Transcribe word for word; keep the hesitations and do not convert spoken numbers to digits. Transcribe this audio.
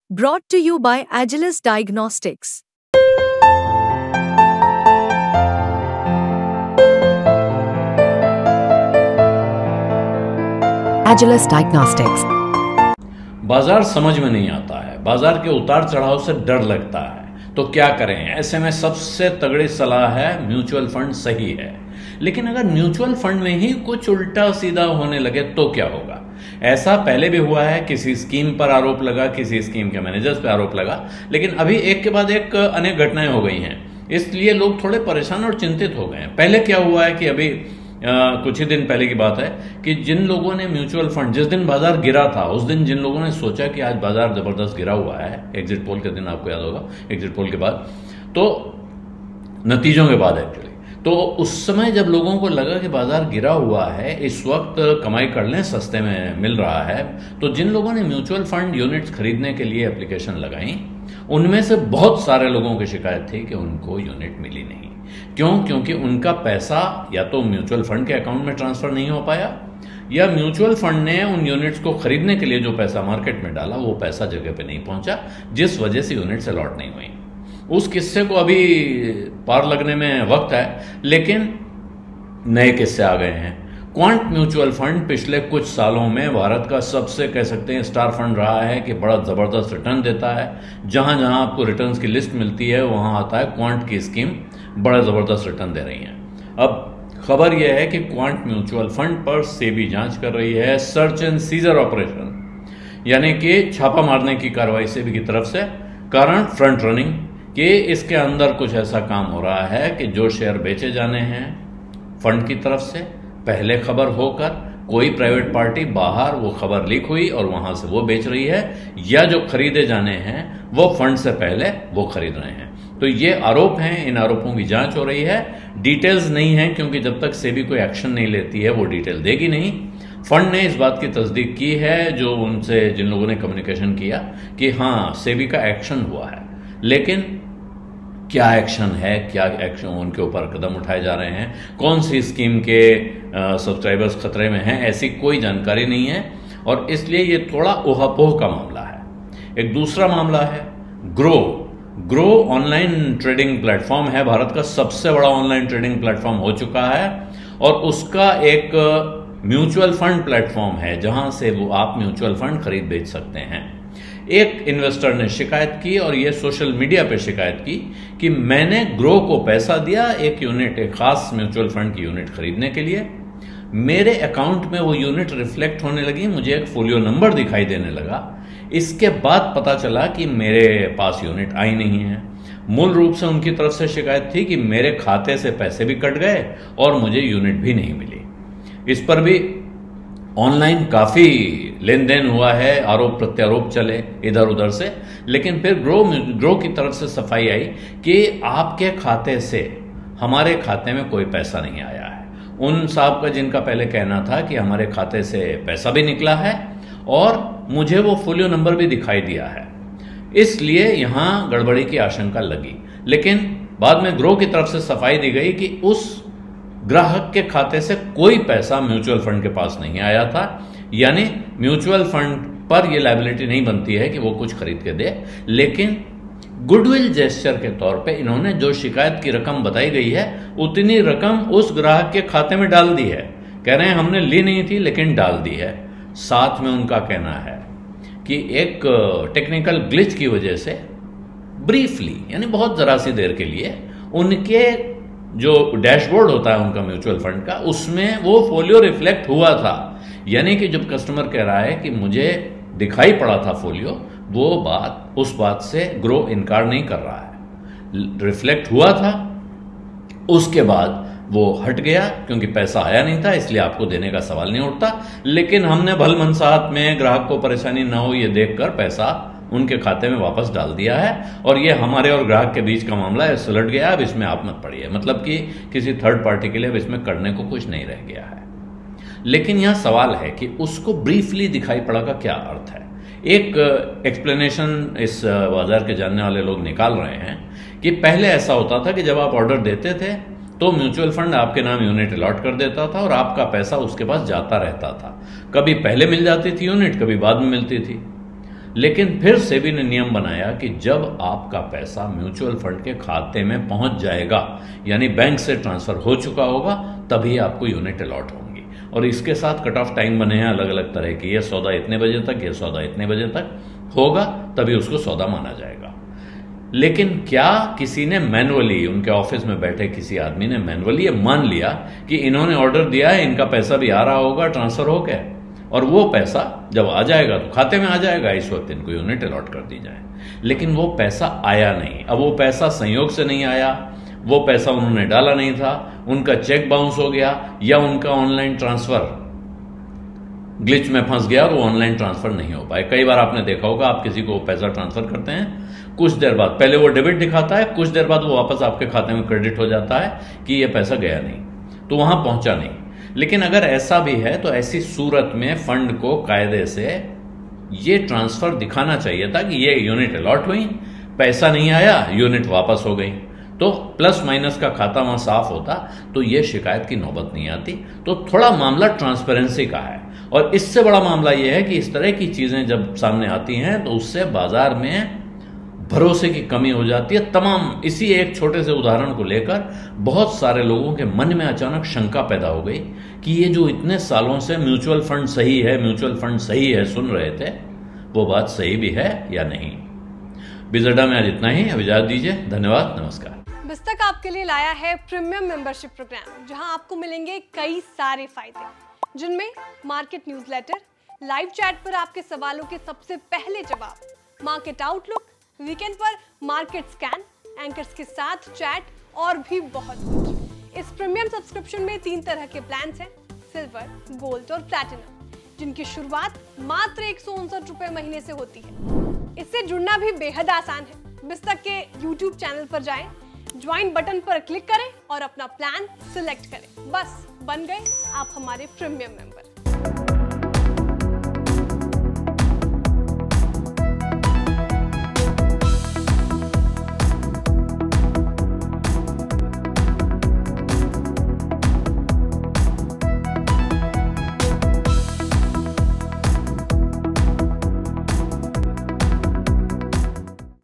Brought to you by Agilus Diagnostics. Agilus Diagnostics. बाजार समझ में नहीं आता है, बाजार के उतार चढ़ाव से डर लगता है, तो क्या करें? ऐसे में सबसे तगड़ी सलाह है म्यूचुअल फंड सही है। लेकिन अगर म्यूचुअल फंड में ही कुछ उल्टा सीधा होने लगे तो क्या होगा? ऐसा पहले भी हुआ है, किसी स्कीम पर आरोप लगा, किसी स्कीम के मैनेजर्स पर आरोप लगा, लेकिन अभी एक के बाद एक अनेक घटनाएं हो गई हैं, इसलिए लोग थोड़े परेशान और चिंतित हो गए हैं। पहले क्या हुआ है कि अभी आ, कुछ ही दिन पहले की बात है कि जिन लोगों ने म्यूचुअल फंड, जिस दिन बाजार गिरा था उस दिन जिन लोगों ने सोचा कि आज बाजार जबरदस्त गिरा हुआ है, एग्जिट पोल के दिन, आपको याद होगा, एग्जिट पोल के बाद, तो नतीजों के बाद एक्चुअली, तो उस समय जब लोगों को लगा कि बाजार गिरा हुआ है, इस वक्त कमाई कर लें, सस्ते में मिल रहा है, तो जिन लोगों ने म्यूचुअल फंड यूनिट्स खरीदने के लिए एप्लीकेशन लगाई, उनमें से बहुत सारे लोगों की शिकायत थी कि उनको यूनिट मिली नहीं। क्यों? क्योंकि उनका पैसा या तो म्यूचुअल फंड के अकाउंट में ट्रांसफर नहीं हो पाया, या म्यूचुअल फंड ने उन यूनिट्स को खरीदने के लिए जो पैसा मार्केट में डाला वो पैसा जगह पे नहीं पहुंचा, जिस वजह से यूनिट्स अलॉट नहीं हुई। उस किस्से को अभी पार लगने में वक्त है, लेकिन नए किस्से आ गए हैं। क्वांट म्यूचुअल फंड पिछले कुछ सालों में भारत का सबसे, कह सकते हैं, स्टार फंड रहा है कि बड़ा जबरदस्त रिटर्न देता है। जहां जहां आपको रिटर्न्स की लिस्ट मिलती है वहां आता है क्वांट की स्कीम बड़ा जबरदस्त रिटर्न दे रही है। अब खबर यह है कि क्वांट म्यूचुअल फंड पर सेबी जांच कर रही है, सर्च एंड सीजर ऑपरेशन, यानी कि छापा मारने की कार्रवाई सेबी की तरफ से। कारण फ्रंट रनिंग, कि इसके अंदर कुछ ऐसा काम हो रहा है कि जो शेयर बेचे जाने हैं फंड की तरफ से, पहले खबर होकर कोई प्राइवेट पार्टी बाहर वो खबर लीक हुई और वहां से वो बेच रही है, या जो खरीदे जाने हैं वो फंड से पहले वो खरीद रहे हैं। तो ये आरोप हैं, इन आरोपों की जांच हो रही है। डिटेल्स नहीं है क्योंकि जब तक सेबी कोई एक्शन नहीं लेती है वो डिटेल देगी नहीं। फंड ने इस बात की तस्दीक की है, जो उनसे जिन लोगों ने कम्युनिकेशन किया, कि हाँ सेबी का एक्शन हुआ है, लेकिन क्या एक्शन है, क्या एक्शन उनके ऊपर कदम उठाए जा रहे हैं, कौन सी स्कीम के सब्सक्राइबर्स खतरे में हैं, ऐसी कोई जानकारी नहीं है, और इसलिए ये थोड़ा ओहापोह का मामला है। एक दूसरा मामला है Groww. Groww online trading platform है, भारत का सबसे बड़ा ऑनलाइन ट्रेडिंग प्लेटफॉर्म हो चुका है, और उसका एक म्यूचुअल फंड प्लेटफॉर्म है जहां से वो आप म्यूचुअल फंड खरीद बेच सकते हैं। एक इन्वेस्टर ने शिकायत की, और ये सोशल मीडिया पे शिकायत की, कि मैंने ग्रो को पैसा दिया एक यूनिट, एक खास म्यूचुअल फंड की यूनिट खरीदने के लिए, मेरे अकाउंट में वो यूनिट रिफ्लेक्ट होने लगी, मुझे एक फोलियो नंबर दिखाई देने लगा, इसके बाद पता चला कि मेरे पास यूनिट आई नहीं है। मूल रूप से उनकी तरफ से शिकायत थी कि मेरे खाते से पैसे भी कट गए और मुझे यूनिट भी नहीं मिली। इस पर भी ऑनलाइन काफी लेन देन हुआ है, आरोप प्रत्यारोप चले इधर उधर से, लेकिन फिर ग्रो ग्रो की तरफ से सफाई आई कि आपके खाते से हमारे खाते में कोई पैसा नहीं आया है। उन साहब का जिनका पहले कहना था कि हमारे खाते से पैसा भी निकला है और मुझे वो फोलियो नंबर भी दिखाई दिया है, इसलिए यहां गड़बड़ी की आशंका लगी। लेकिन बाद में ग्रो की तरफ से सफाई दी गई कि उस ग्राहक के खाते से कोई पैसा म्यूचुअल फंड के पास नहीं आया था, यानी म्यूचुअल फंड पर यह लायबिलिटी नहीं बनती है कि वो कुछ खरीद के दे, लेकिन गुडविल जेस्चर के तौर पे इन्होंने जो शिकायत की रकम बताई गई है उतनी रकम उस ग्राहक के खाते में डाल दी है। कह रहे हैं हमने ली नहीं थी लेकिन डाल दी है। साथ में उनका कहना है कि एक टेक्निकल ग्लिच की वजह से ब्रीफली, यानी बहुत जरा सी देर के लिए, उनके जो डैशबोर्ड होता है उनका म्यूचुअल फंड का, उसमें वो फोलियो रिफ्लेक्ट हुआ था। यानी कि जब कस्टमर कह रहा है कि मुझे दिखाई पड़ा था फोलियो, वो बात, उस बात से ग्रो इनकार नहीं कर रहा है, रिफ्लेक्ट हुआ था, उसके बाद वो हट गया क्योंकि पैसा आया नहीं था, इसलिए आपको देने का सवाल नहीं उठता। लेकिन हमने भल मनसाहत में ग्राहक को परेशानी ना हो ये देखकर पैसा उनके खाते में वापस डाल दिया है, और ये हमारे और ग्राहक के बीच का मामला है, सुलझ गया, अब इसमें आप मत पड़िए। मतलब कि किसी थर्ड पार्टी के लिए अब इसमें करने को कुछ नहीं रह गया है। लेकिन यह सवाल है कि उसको ब्रीफली दिखाई पड़ा का क्या अर्थ है। एक एक्सप्लेनेशन इस बाजार के जानने वाले लोग निकाल रहे हैं कि पहले ऐसा होता था कि जब आप ऑर्डर देते थे तो म्यूचुअल फंड आपके नाम यूनिट अलॉट कर देता था और आपका पैसा उसके पास जाता रहता था। कभी पहले मिल जाती थी यूनिट, कभी बाद में मिलती थी। लेकिन फिर सेबी ने नियम बनाया कि जब आपका पैसा म्यूचुअल फंड के खाते में पहुंच जाएगा, यानी बैंक से ट्रांसफर हो चुका होगा, तभी आपको यूनिट अलॉट होंगी। और इसके साथ कट ऑफ टाइम बने हैं अलग अलग तरह के, ये सौदा इतने बजे तक, ये सौदा इतने बजे तक होगा, तभी उसको सौदा माना जाएगा। लेकिन क्या किसी ने मैनुअली, उनके ऑफिस में बैठे किसी आदमी ने मैनुअली ये मान लिया कि इन्होंने ऑर्डर दिया है, इनका पैसा भी आ रहा होगा ट्रांसफर होकर, और वो पैसा जब आ जाएगा तो खाते में आ जाएगा, इस वक्त इनको यूनिट अलॉट कर दी जाए। लेकिन वो पैसा आया नहीं। अब वो पैसा संयोग से नहीं आया, वो पैसा उन्होंने डाला नहीं था, उनका चेक बाउंस हो गया, या उनका ऑनलाइन ट्रांसफर ग्लिच में फंस गया और वो ऑनलाइन ट्रांसफर नहीं हो पाए। कई बार आपने देखा होगा, आप किसी को पैसा ट्रांसफर करते हैं, कुछ देर बाद पहले वो डेबिट दिखाता है, कुछ देर बाद वो वापस आपके खाते में क्रेडिट हो जाता है कि ये पैसा गया नहीं, तो वहां पहुंचा नहीं। लेकिन अगर ऐसा भी है तो ऐसी सूरत में फंड को कायदे से ये ट्रांसफर दिखाना चाहिए था कि ये यूनिट अलॉट हुई, पैसा नहीं आया, यूनिट वापस हो गई, तो प्लस माइनस का खाता वहां साफ होता तो ये शिकायत की नौबत नहीं आती। तो थोड़ा मामला ट्रांसपेरेंसी का है, और इससे बड़ा मामला यह है कि इस तरह की चीजें जब सामने आती हैं तो उससे बाजार में भरोसे की कमी हो जाती है। तमाम इसी एक छोटे से उदाहरण को लेकर बहुत सारे लोगों के मन में अचानक शंका पैदा हो गई कि ये जो इतने सालों से म्यूचुअल फंड सही है, म्यूचुअल फंड सही है सुन रहे थे, वो बात सही भी है या नहीं। बिजडा में आज इतना ही, अब इजाजत दीजिए, धन्यवाद, नमस्कार। बिस्तक आपके लिए लाया है प्रीमियम मेंबरशिप प्रोग्राम, जहां आपको मिलेंगे कई सारे फायदे, जिनमें मार्केट न्यूज़लेटर, लाइव चैट पर आपके सवालों के सबसे पहले जवाब, मार्केट आउटलुक, वीकेंड पर मार्केट स्कैन, एंकर्स के साथ चैट और भी बहुत कुछ। इस प्रीमियम सब्सक्रिप्शन में तीन तरह के प्लान्स हैं, सिल्वर, गोल्ड और प्लैटिनम, जिनकी शुरुआत मात्र एक सौ उनसठ रुपए महीने से होती है। इससे जुड़ना भी बेहद आसान है। बिस्तक के यूट्यूब चैनल पर जाएं, ज्वाइन बटन पर क्लिक करें और अपना प्लान सिलेक्ट करें। बस बन गए आप हमारे प्रीमियम मेंबर।